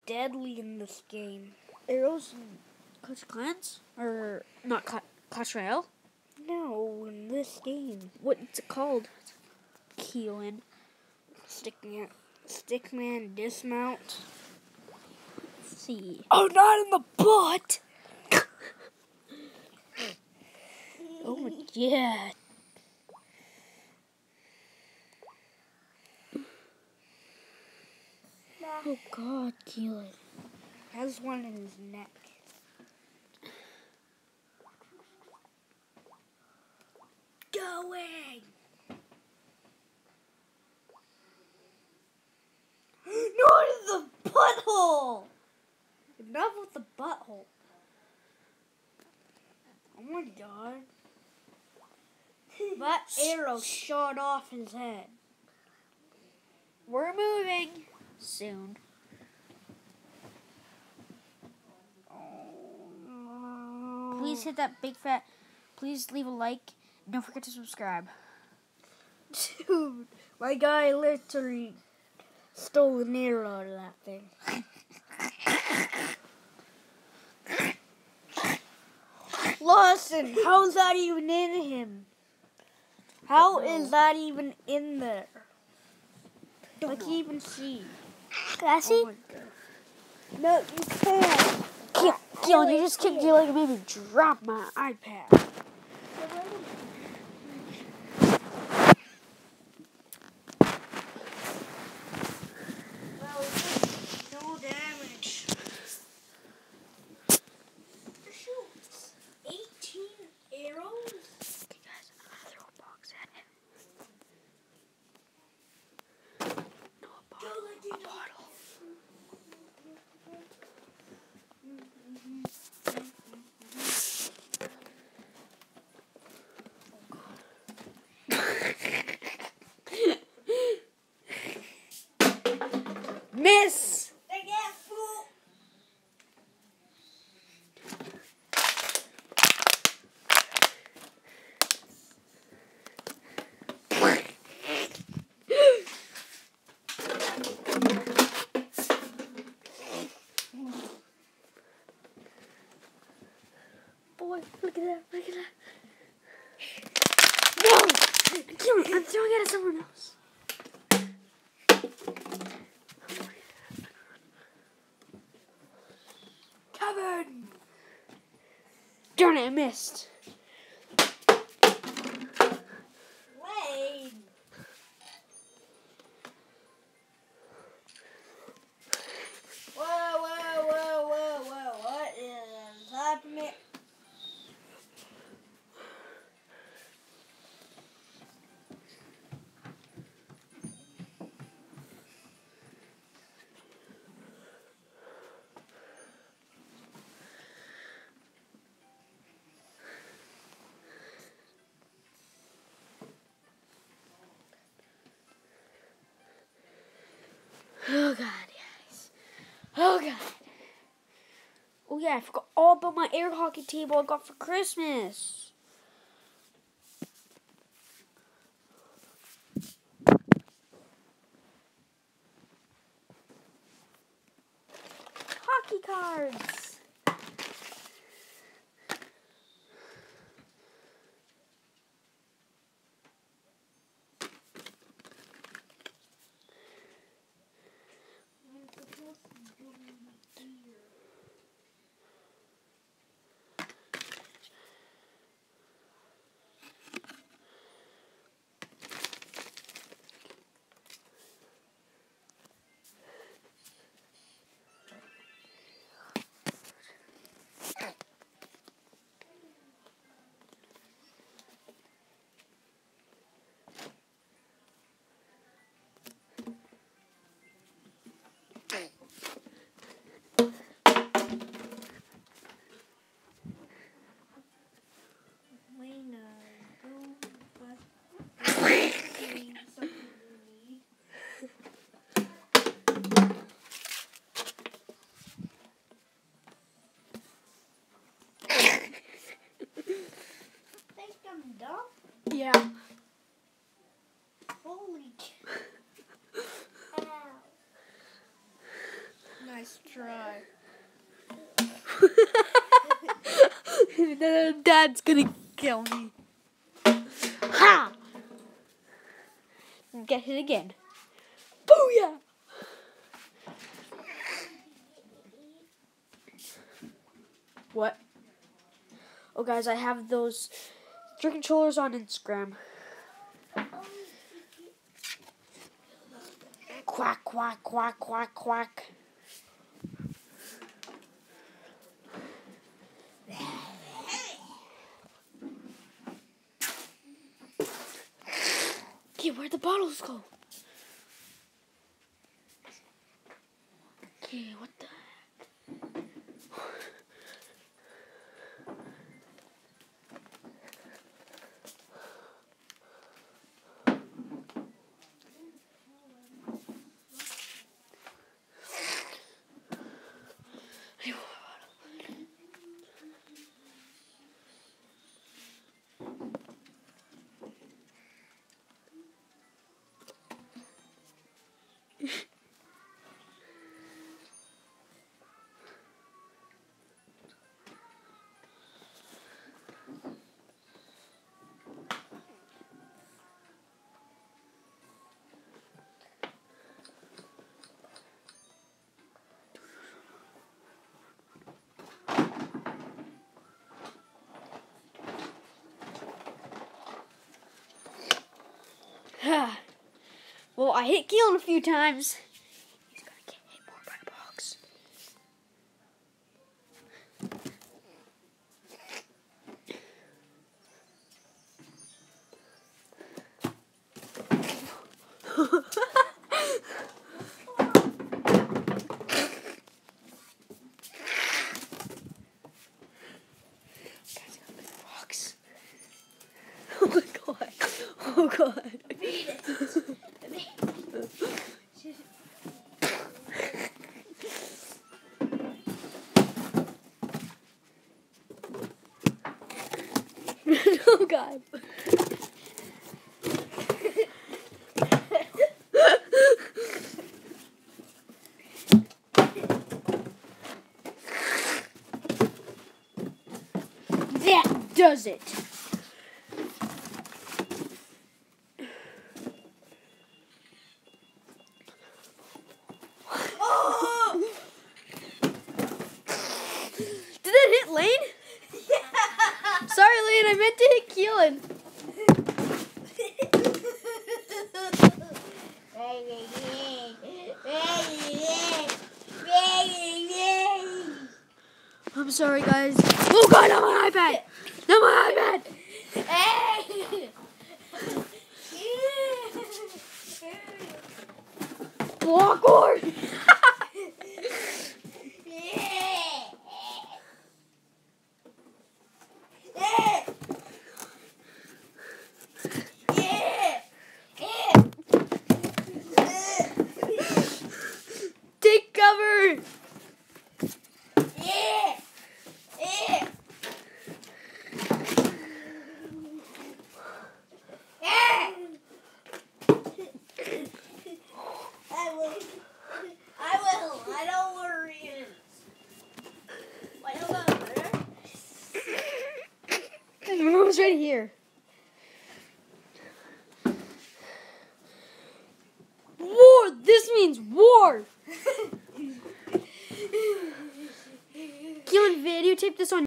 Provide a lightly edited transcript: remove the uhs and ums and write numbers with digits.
deadly in this game. Arrows in Clash of Clans? Or not Clash Royale? No, in this game. What's it called? Keelan. Stickman dismount. Let's see. Oh, not in the butt! Oh, yeah. Oh, God, Keelan. Has one in his neck. Going! Not in the butthole! Enough with the butthole. Oh my god. That arrow shot off his head. We're moving soon. Please hit that big fat. Please leave a like. And don't forget to subscribe. Dude, my guy literally stole an arrow out of that thing. Lawson, how's that even in him? How is that even in there? I can't even see. Can I see? Oh my god. No, you can't. Keelan, you just kicked Keelan and made me drop my iPad. Well, no damage. Shoot. 18 arrows? Okay, guys, I'm gonna throw a box at him. No, a bottle. Miss! They get full. Boy, look at that, look at that. No! Keelan, I'm throwing it at someone else. Kevin! Darn it, I missed. Wait. Whoa. What is happening? Oh, God, guys. Oh, God. Oh, yeah, I forgot all about my air hockey table I got for Christmas. Hockey cards. try. Dad's gonna kill me. Ha! Get hit again. Booyah! What? Oh, guys, I have those Trick controllers on Instagram. Quack, quack, quack, quack, quack. Okay, where'd the bottles go? Okay, what the heck? Well, I hit Keelan a few times. He's gonna get hit more by a box. Box. Oh my god. Oh god. Oh god. That does it. Oh! Did that hit Lane? Yeah. Sorry, Lane. I meant to hit Keelan. I'm sorry, guys. Oh god, not my iPad! Not my iPad! Awkward! Take cover! I don't worry. What about her? My mom's right here. War! This means war! Keelan, videotape this on